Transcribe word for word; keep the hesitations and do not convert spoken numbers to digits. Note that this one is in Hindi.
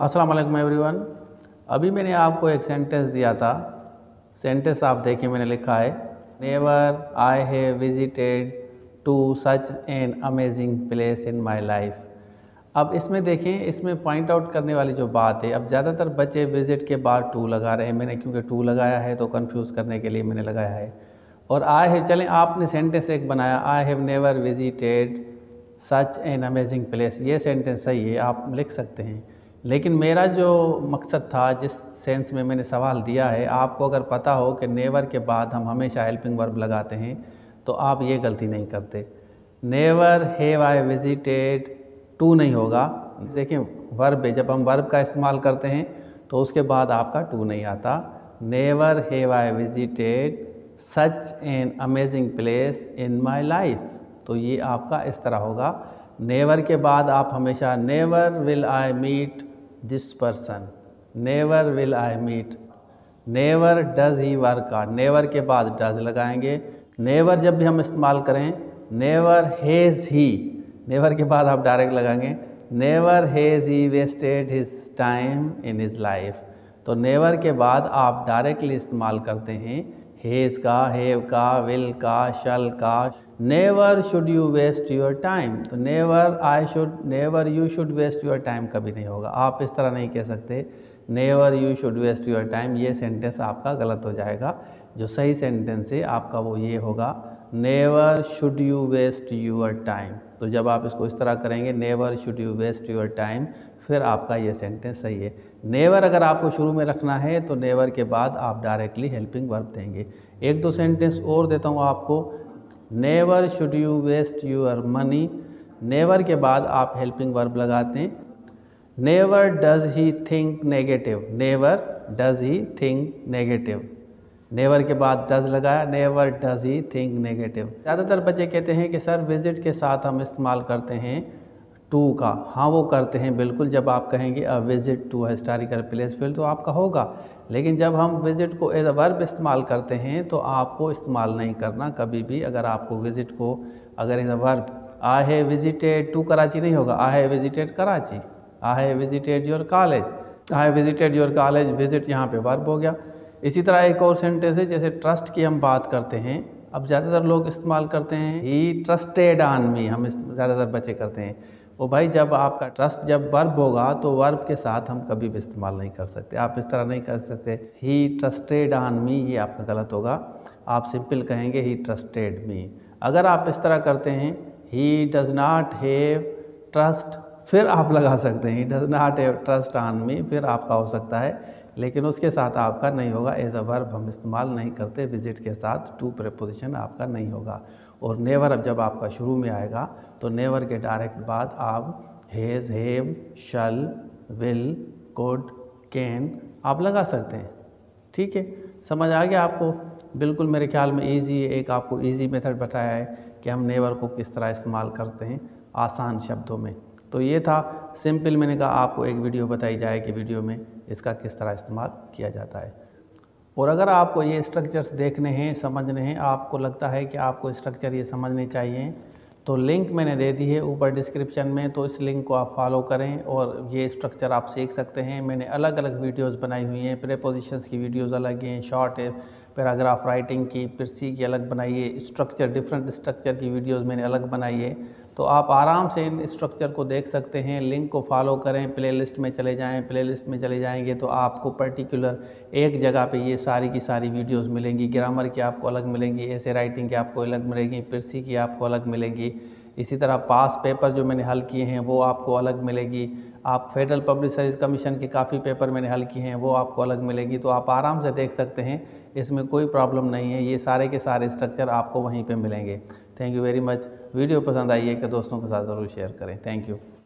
अस्सलाम वालेकुम एवरीवन। अभी मैंने आपको एक सेंटेंस दिया था। सेंटेंस आप देखिए, मैंने लिखा है never I have visited to such an amazing place in my life. अब इसमें देखें, इसमें पॉइंट आउट करने वाली जो बात है, अब ज़्यादातर बच्चे विजिट के बाद टू लगा रहे हैं। मैंने क्योंकि टू लगाया है तो कंफ्यूज करने के लिए मैंने लगाया है। और आई हैव, चलें आपने सेंटेंस एक बनाया, I have never visited such an amazing place. ये सेंटेंस सही है, आप लिख सकते हैं। लेकिन मेरा जो मकसद था, जिस सेंस में मैंने सवाल दिया है, आपको अगर पता हो कि नेवर के बाद हम हमेशा हेल्पिंग वर्ब लगाते हैं तो आप ये गलती नहीं करते। Never have I visited to नहीं होगा। देखिए वर्ब है, जब हम वर्ब का इस्तेमाल करते हैं तो उसके बाद आपका टू नहीं आता। Never have I visited such an amazing place in my life, तो ये आपका इस तरह होगा। नेवर के बाद आप हमेशा never will I meet this person, never will I meet. Never does he work out, never के बाद डज लगाएंगे। नेवर जब भी हम इस्तेमाल करें, नेवर हैज़ ही, नेवर के बाद आप डायरेक्ट लगाएंगे never has he wasted his time in his life. तो नेवर के बाद आप डायरेक्टली इस्तेमाल करते हैं हैज़ का, हैव का, विल का, शल का। Never should you waste your time, तो never I should, never you should waste your time कभी नहीं होगा। आप इस तरह नहीं कह सकते never you should waste your time, ये सेंटेंस आपका गलत हो जाएगा। जो सही सेंटेंस है आपका वो ये होगा never should you waste your time. तो जब आप इसको इस तरह करेंगे never should you waste your time, फिर आपका ये सेंटेंस सही है। नेवर अगर आपको शुरू में रखना है तो नेवर के बाद आप डायरेक्टली हेल्पिंग वर्ब देंगे। एक दो सेंटेंस और देता हूँ आपको। Never should you waste your money, never के बाद आप हेल्पिंग वर्ब लगाते हैं। Never does he think negative, never does he think negative, never के बाद डज लगाया, never does he think negative. ज़्यादातर बच्चे कहते हैं कि सर विजिट के साथ हम इस्तेमाल करते हैं टू का। हाँ वो करते हैं बिल्कुल। जब आप कहेंगे a visit to historical place फिर तो आपका होगा, लेकिन जब हम विजिट को एज अ वर्ब इस्तेमाल करते हैं तो आपको इस्तेमाल नहीं करना कभी भी। अगर आपको विजिट को अगर as a verb, I have visited to Karachi नहीं होगा, I have visited Karachi, I have visited your college, I have visited your college, visit यहाँ पे वर्ब हो गया। इसी तरह एक और सेंटेंस है, जैसे ट्रस्ट की हम बात करते हैं, अब ज़्यादातर लोग इस्तेमाल करते हैं ही ट्रस्टेड ऑन मी, हम ज़्यादातर बच्चे करते हैं। वो भाई जब आपका ट्रस्ट जब वर्ब होगा तो वर्ब के साथ हम कभी भी इस्तेमाल नहीं कर सकते। आप इस तरह नहीं कर सकते ही ट्रस्टेड ऑन मी, ये आपका गलत होगा। आप सिंपल कहेंगे ही ट्रस्टेड मी। अगर आप इस तरह करते हैं he does not have trust, फिर आप लगा सकते हैं he does not have trust on me, फिर आपका हो सकता है, लेकिन उसके साथ आपका नहीं होगा। एज अ वर्ब हम इस्तेमाल नहीं करते विजिट के साथ, टू प्रीपोजिशन आपका नहीं होगा। और नेवर अब जब आपका शुरू में आएगा तो नेवर के डायरेक्ट बाद आप has, have, shall, will, could, can आप लगा सकते हैं। ठीक है, समझ आ गया आपको? बिल्कुल मेरे ख्याल में ईजी, एक आपको ईजी मेथड बताया है कि हम नेवर को किस तरह इस्तेमाल करते हैं आसान शब्दों में। तो ये था सिंपल, मैंने कहा आपको एक वीडियो बताई जाए कि वीडियो में इसका किस तरह इस्तेमाल किया जाता है। और अगर आपको ये स्ट्रक्चर्स देखने हैं, समझने हैं, आपको लगता है कि आपको स्ट्रक्चर ये समझने चाहिए, तो लिंक मैंने दे दी है ऊपर डिस्क्रिप्शन में, तो इस लिंक को आप फॉलो करें और ये स्ट्रक्चर आप सीख सकते हैं। मैंने अलग अलग वीडियोस बनाई हुई हैं, प्रीपोजिशंस की वीडियोस अलग हैं, शॉर्ट पैराग्राफ राइटिंग की, पिरसी की अलग बनाई है, स्ट्रक्चर डिफरेंट स्ट्रक्चर की वीडियोस मैंने अलग बनाई है। तो आप आराम से इन स्ट्रक्चर को देख सकते हैं। लिंक को फॉलो करें, प्लेलिस्ट में चले जाएं, प्लेलिस्ट में चले जाएंगे तो आपको पर्टिकुलर एक जगह पे ये सारी की सारी वीडियोस मिलेंगी। ग्रामर की आपको अलग मिलेंगी, ऐसे राइटिंग की आपको अलग मिलेंगी, पिरसी की आपको अलग मिलेंगी। इसी तरह पास पेपर जो मैंने हल किए हैं वो आपको अलग मिलेगी। आप फेडरल पब्लिक सर्विस कमीशन के काफ़ी पेपर मैंने हल किए हैं वो आपको अलग मिलेगी। तो आप आराम से देख सकते हैं, इसमें कोई प्रॉब्लम नहीं है। ये सारे के सारे स्ट्रक्चर आपको वहीं पे मिलेंगे। Thank you very much. Video पसंद आई है कि दोस्तों के साथ ज़रूर शेयर करें। Thank you.